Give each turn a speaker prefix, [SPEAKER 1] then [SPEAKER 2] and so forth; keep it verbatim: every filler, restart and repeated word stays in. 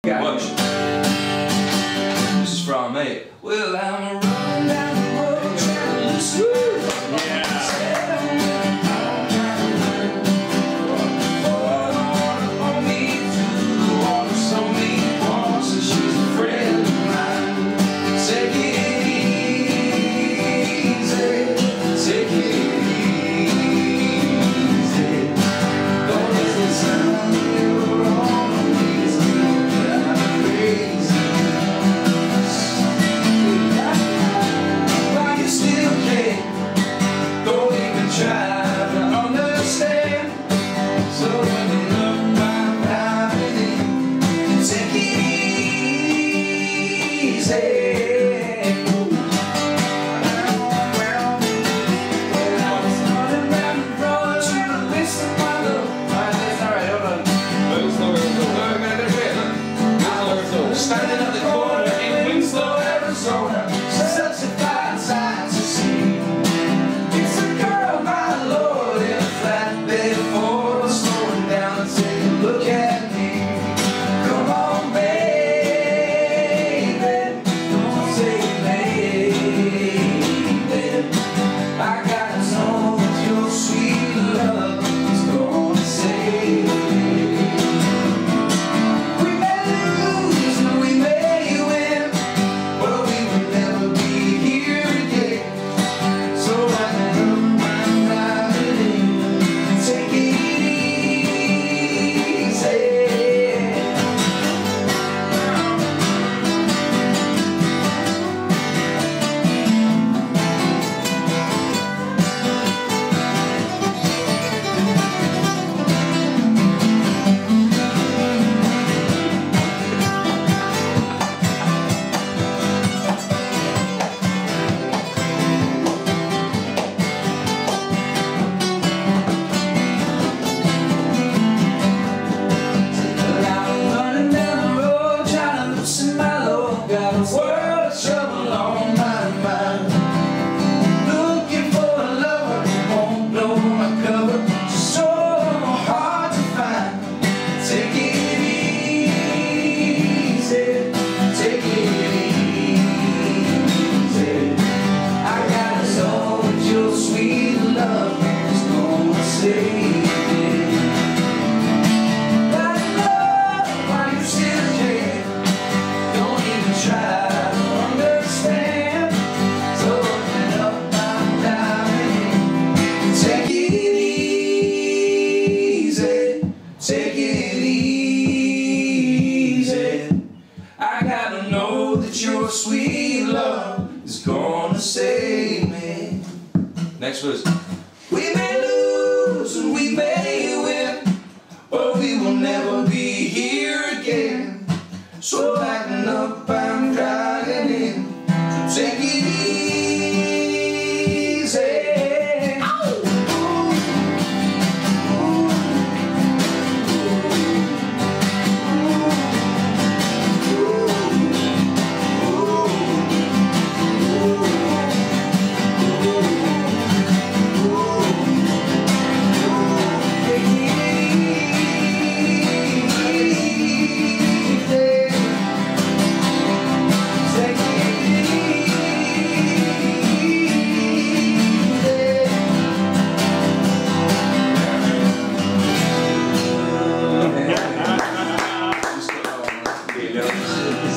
[SPEAKER 1] Watch. This is from me. Well, I'm running down the road trying to listen. Yeah. Standing at the corner in Winslow, Arizona, such a fine sight to see. It's a girl, my lord, in a flatbed Ford, slowing down and take a look at me. Come on, baby, don't say baby. I gotta know what your sweet love is gonna say. Take it easy. I gotta know that your sweet love is gonna save me. Next verse. We may lose and we may win, but we will never be here again. So lighten up, I'm driving in. So take it easy.
[SPEAKER 2] It's